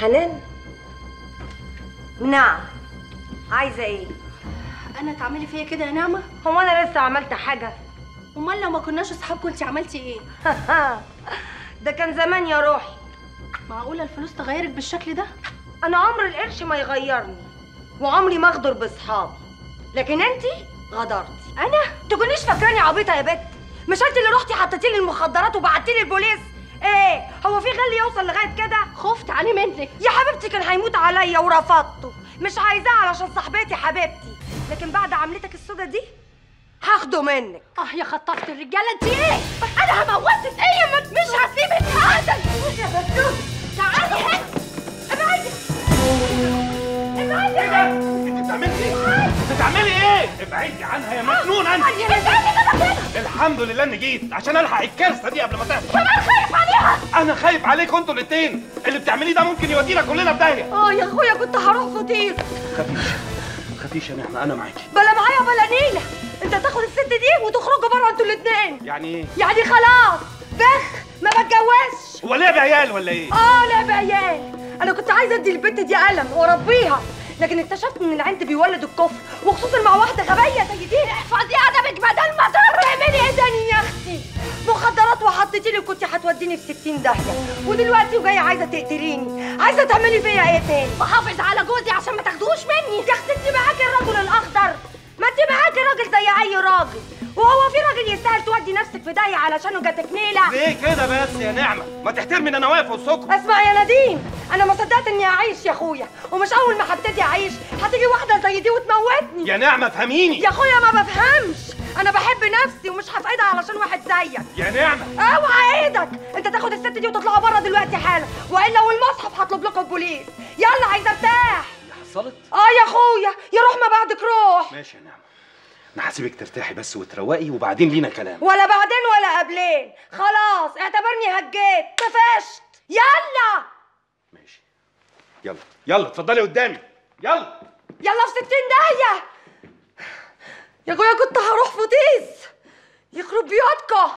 حنان؟ نعم. عايزه ايه؟ انا تعملي فيا كده يا نعمه؟ هو انا لسه عملت حاجه؟ امال لو ما كناش اصحاب كنتي عملتي ايه؟ ده كان زمان يا روحي. معقوله الفلوس تغيرك بالشكل ده؟ انا عمر القرش ما يغيرني، وعمري ما اغدر باصحابي، لكن انتي غدرتي. انا تكونيش فاكراني عبيطه يا بت؟ مش انت اللي رحتي حطيتي لي المخدرات وبعتي لي البوليس؟ ايه هو في غل يوصل لغايه كده؟ خفت عليه منك يا حبيبتي كان هيموت عليا ورفضته، مش عايزاه علشان صاحبتي حبيبتي، لكن بعد عملتك السودا دي هاخده منك. يا خطفت الرجاله انت ايه؟ انا هموتك. ايه مش هسيبك ابدا يا بسوس. تعالي هنا. ابعدي ابعدي. انت بتعملي ايه؟ بتعملي ايه؟ ابعدي عنها يا مجنون انت. الحمد لله اني جيت عشان الحق الكارثه دي قبل ما تحصل. كمان خايف عليها. انا خايف عليكم انتوا الاثنين، اللي بتعمليه ده ممكن يودينا كلنا في داهيه. يا اخويا كنت هروح فطير. خفيش يا نعمه، انا معاكي. بلا معايا بلا نيله، انت تاخد الست دي وتخرجوا بره انتوا الاثنين. يعني ايه؟ يعني خلاص بخ ما بتجوزش. هو لعب عيال ولا ايه؟ لعب عيال. انا كنت عايزه ادي البت دي قلم واربيها، لكن اكتشفت ان العند بيولد الكفر، وخصوصا مع واحده غبيه زي دي. احفظي ادبك بدل ما تعملي ايه تاني يا اختي؟ مخدرات وحطيتي لي كنت هتوديني في 60 داهيه، ودلوقتي وجايه عايزه تقتليني. عايزه تعملي فيا ايه تاني؟ بحافظ على جوزي عشان ما تاخدوش مني. يا اختي انت معاكي الرجل الاخضر، ما انت معاكي راجل زي اي راجل، وهو في راجل يستاهل تودي نفسك في داهيه علشانه جاتك نيله؟ ليه كده بس يا نعمه؟ ما تحترمي ان انا واقف والسكر. اسمع يا نديم، انا ما صدقت اني اعيش يا اخويا، ومش اول ما هبتدي اعيش هتيجي واحده زي دي وتموتني. يا نعمه فهميني يا اخويا ما بفهمش، انا بحب نفسي ومش هفقدها علشان واحد زيك. يا نعمه اوعى ايدك، انت تاخد الست دي وتطلعوا بره دلوقتي حالا، والا والمصحف هطلب لكم البوليس. يلا عايزه ارتاح. حصلت؟ يا اخويا يا روح ما بعدك روح. ماشي يا نعمه، انا هسيبك ترتاحي بس وتروقي وبعدين لينا كلام. ولا بعدين ولا قبلين، خلاص اعتبرني هجيت طفشت. يلا ماشي، يلا اتفضلي قدامي. يلا يلا في 60 داهيه. يا اخويا كنت هروح فطيس، يخرب بيوتكم.